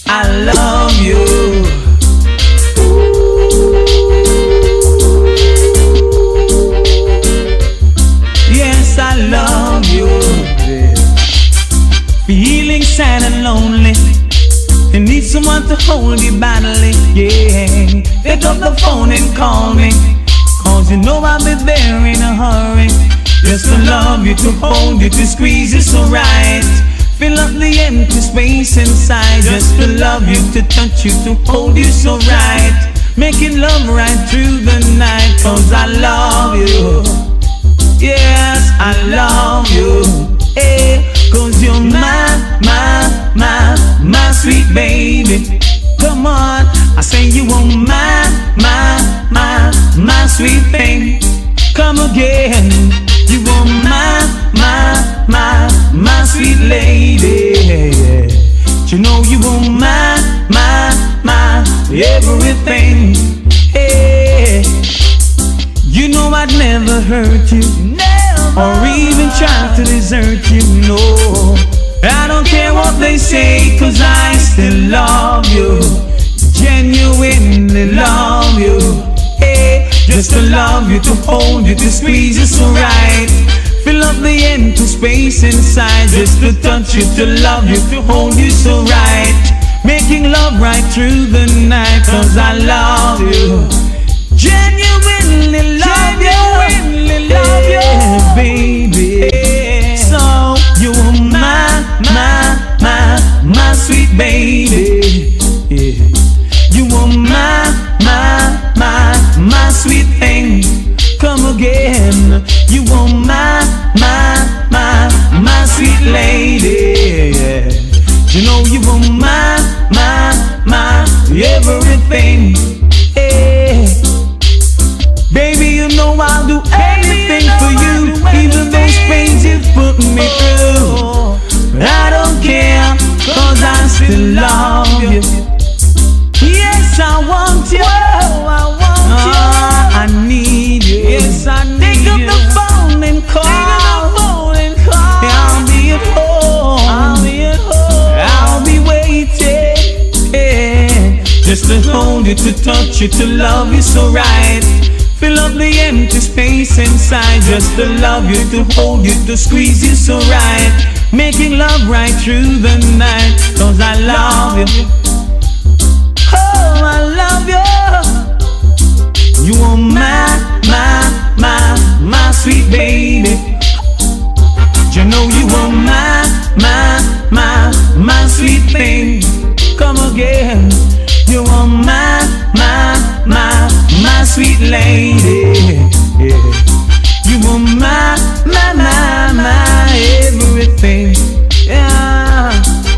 I love you. Yes, I love you. Feeling sad and lonely, you need someone to hold you badly. Yeah, pick up the phone and call me, 'cause you know I'll be there in a hurry. Just to love you, to hold you, to squeeze you so right. Fill up the empty space inside. Just to love you, to touch you, to hold you so right. Making love right through the night, 'cause I love you. Yes, I love you. Hey, 'cause you're my sweet baby. Come on, I say you are my sweet thing. Come again, you are my sweet lady. You know you are my everything. Hey, you know I'd never hurt you, or even try to desert you. No, I don't care what they say, 'cause I still love you. Genuinely love you. Hey, just to love you, to hold you, to squeeze you so right. Fill up the empty space inside. Just to touch you, to love you, to hold you so right. Making love right through the night, 'cause I love you. Genuinely love you. Genuinely love you, baby. So you are my sweet baby. Yeah. You are my sweet thing. Come again. You are my sweet lady. Yeah. You know you are my everything. Hey. Baby, you know I'll do anything for you, even those pains you've put me through. But I don't care, 'cause I still love you. Yes, I want you. I want you. I need you. Yes, I need you. Pick up the phone and call. I'll be at home. I'll be waiting. Yeah. Just to hold you, to touch you, to love you so right. Fill up the empty space inside. Just to love you, to hold you, to squeeze you so right. Making love right through the night, 'cause I love you. Oh, I love you. You are my sweet baby. You know you are my sweet thing. Come again. You are my sweet lady. Yeah. You are my everything. Yeah.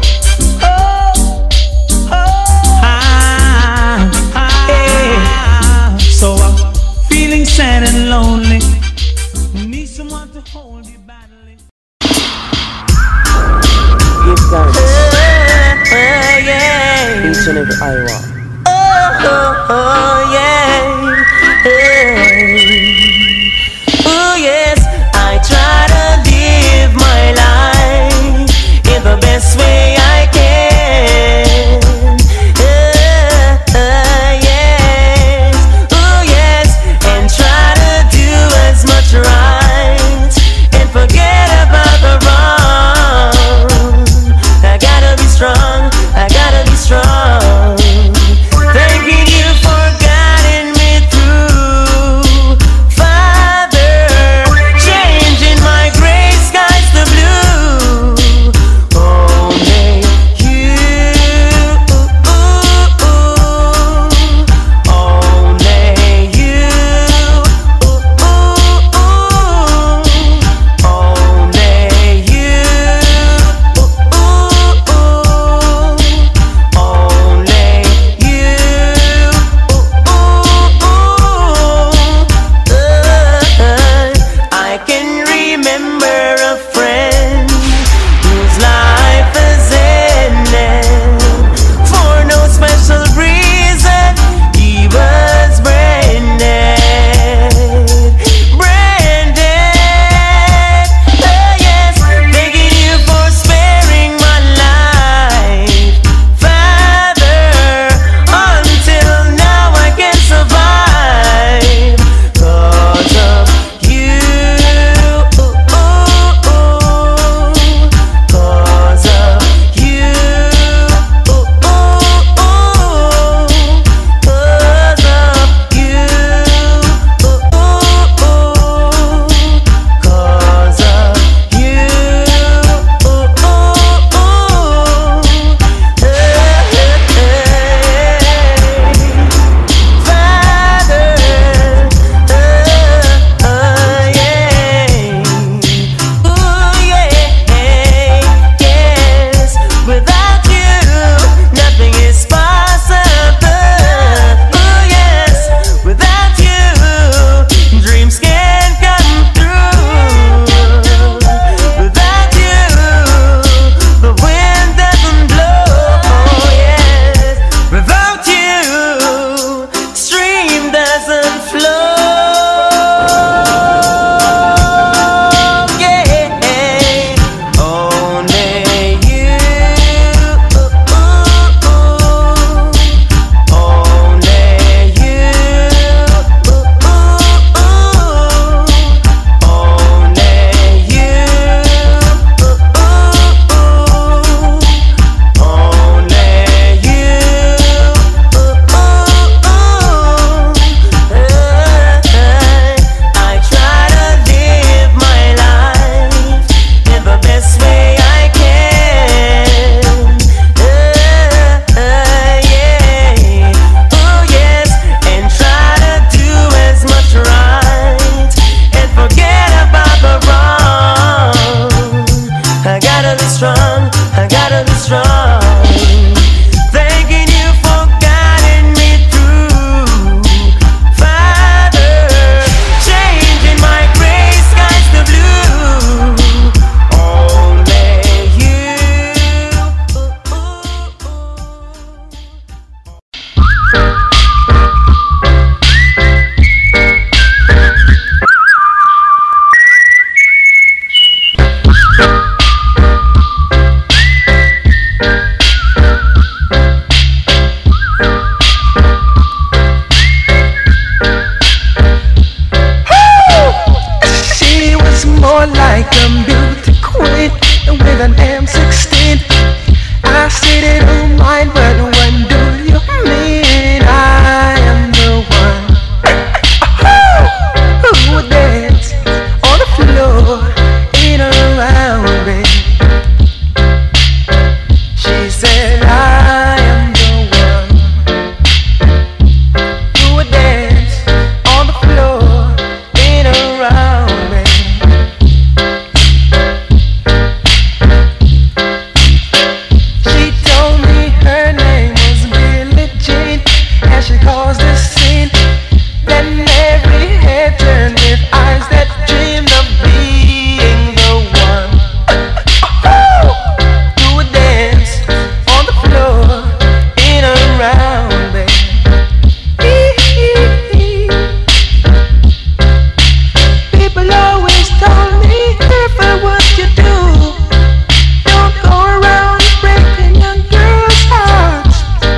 So I'm feeling sad and lonely. Need someone to hold you badly. Give thanks each and every hour. Oh yeah. Oh yes, I try to live my life in the best way I can. Yes, oh yes, and try to do as much right and forget about the wrong. I gotta be strong, I gotta be strong. Thanking you for guiding me through, Father, changing my gray skies to blue. Only you, only you, only you, I can remember a friend whose life has ended for no special reason. He was branded, branded. Oh yes, thanking you for sparing my life, Father. like a beauty queen with an M16. I said it don't mind, but when do you mean I am the one who would dance on the floor in a round me? She said I am the one who would dance on the floor in a round me. She told me her name was Billie Jean, and she caused a scene. Then every head turned with eyes that dreamed of being the one who would dance on the floor in a round bed. People always told me, careful what you do. Don't go around breaking young girls' hearts.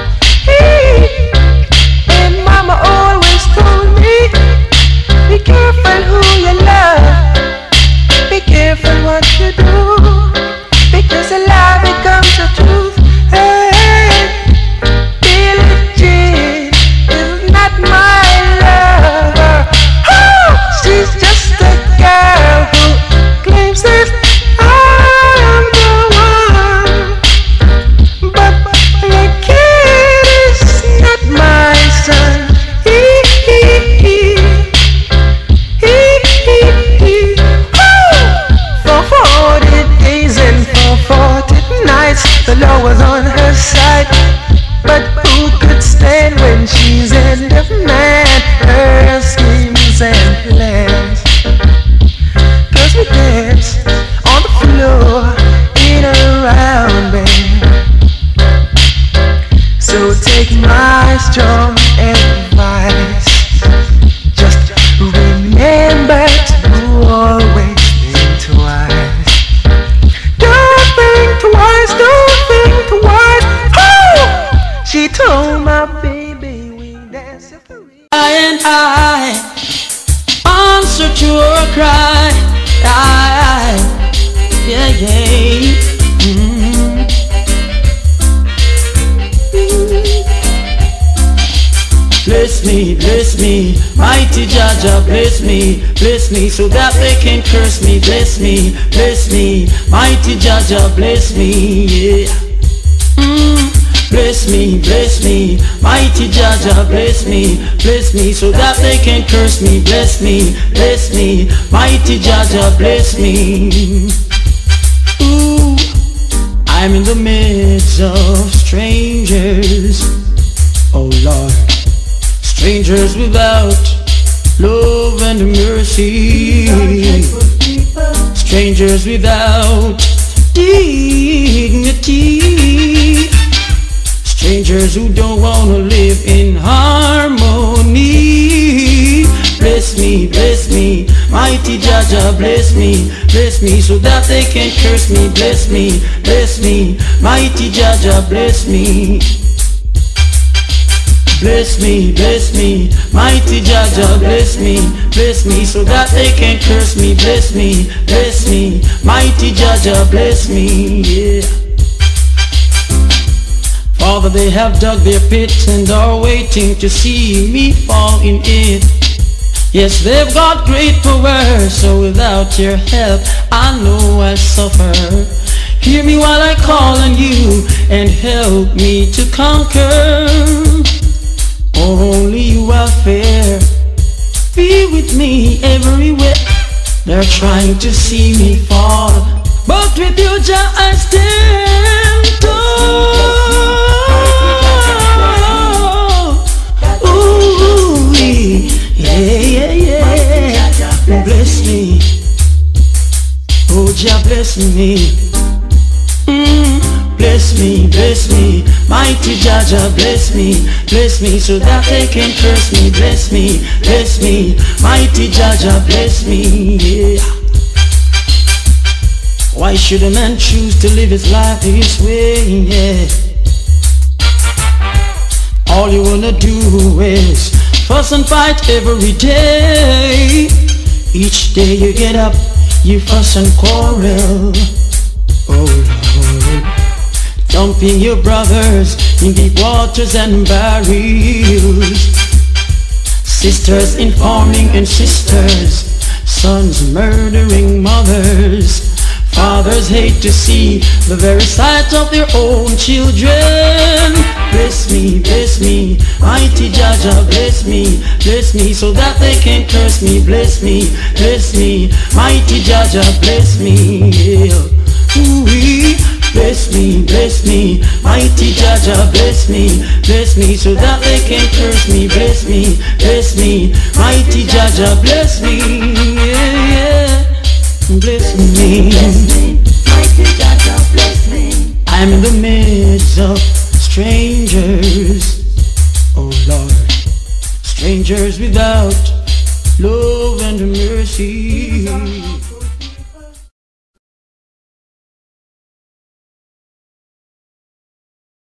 And mama always told me, be careful who you love, be careful what you do, because a lie becomes a truth. Hey, Billie Jean is not my lover. Oh, she's just a girl who claims that I am the one, but the kid is not my son. For 40 days and for 40 nights, the law was on her side. But who could stand when she's in the man, her schemes and plans? 'Cause we dance on the floor in a round band. So take my strong advice, just remember to always think twice. Don't think twice, don't think twice. Oh! She told my baby we dance at the And I answer to her cry. Yeah. Bless me, mighty Jaja, bless me, so that they can curse me. Bless me, mighty Jaja, bless me, yeah. Bless me, mighty Jaja, bless me, so that they can curse me. Bless me, mighty Jaja, bless me. Ooh, I'm in the midst of strangers, oh Lord, strangers without love and mercy, strangers without dignity, strangers who don't want to live in harmony. Bless me, mighty Jaja, bless me, so that they can curse me. Bless me, mighty Jaja, bless me. Bless me, mighty Jaja, bless me, so that they can curse me. Bless me, mighty Jaja, bless me, yeah. Father, they have dug their pit and are waiting to see me fall in it. Yes, they've got great power, so without your help, I know I'll suffer. Hear me while I call on you and help me to conquer. Only you are fair. Be with me everywhere. They're trying to see me fall, but with you, Jah, I stand tall. Ooh, yeah. Bless me, oh Jah, bless me. Bless me, mighty Jaja, bless me, so that they can curse me. Bless me, mighty Jaja, bless me, yeah. Why should a man choose to live his life this way, yeah? All you wanna do is fuss and fight every day. Each day you get up, you fuss and quarrel. Oh Lord, dumping your brothers in deep waters and barrels. Sisters informing and sisters, sons murdering mothers. Fathers hate to see the very sight of their own children. Bless me, mighty Jaja, bless me, so that they can curse me. Bless me, mighty Jaja, bless me. Ooh-wee. Bless me, mighty Jaja, bless me, so that they can curse me. Bless me, mighty Jaja, bless me, yeah. Bless me, mighty Jaja, bless me. I'm in the midst of strangers, oh Lord, strangers without love and mercy.